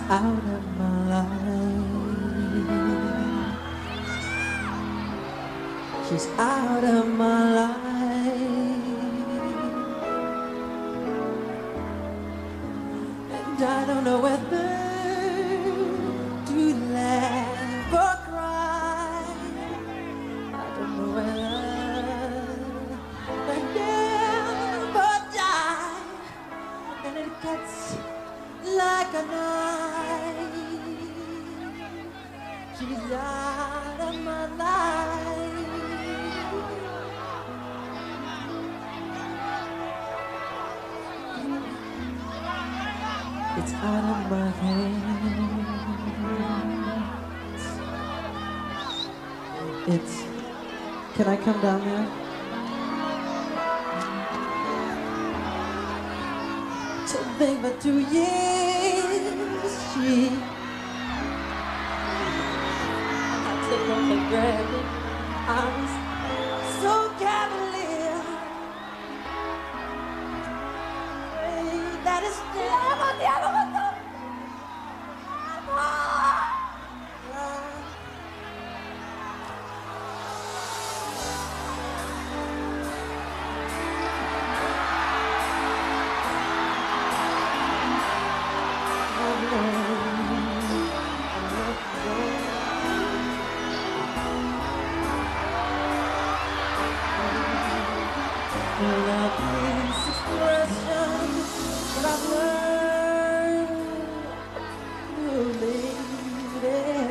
out of my life. She's out of my life. And I don't know whether to laugh or cry. I don't know whether to live or die. And it cuts like a knife. She's out of my life. It's out of my hands. It's, can I come down there? To think for 2 years, she I took her for granted. I was so cavalier. That is never the other one. Expression that I've learned to leave it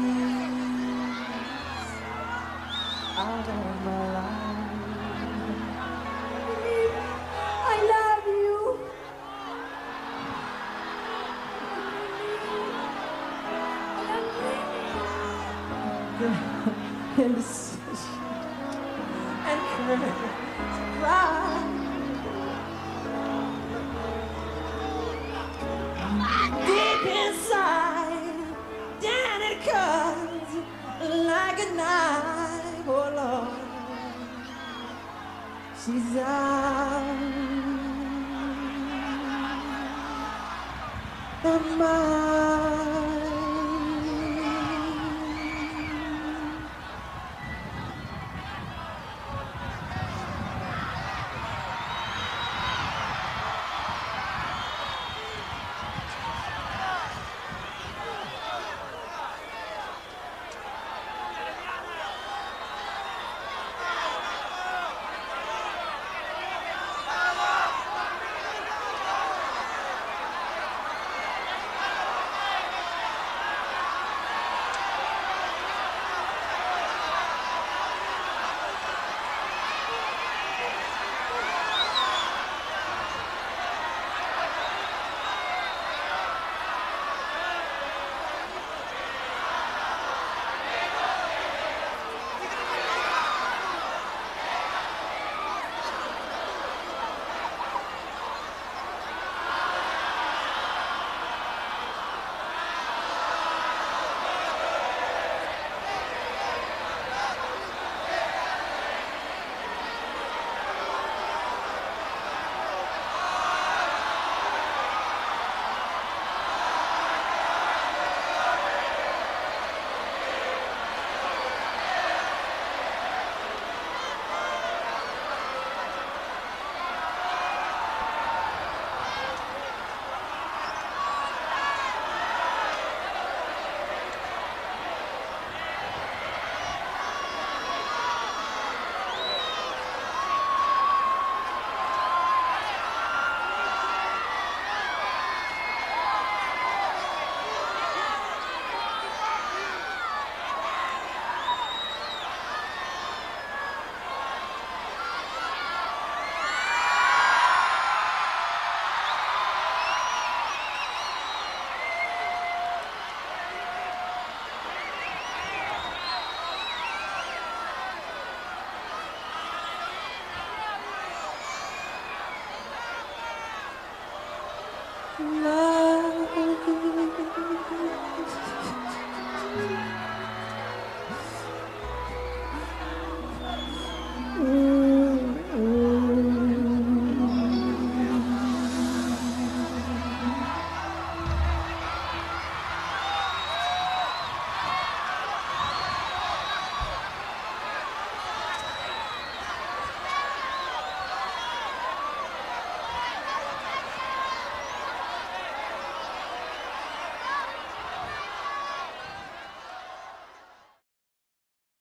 cheese out of my life. I love you. Indecision and courage, pride. Deep inside, then it cuts like a knife. Oh Lord, she's out of my. Love.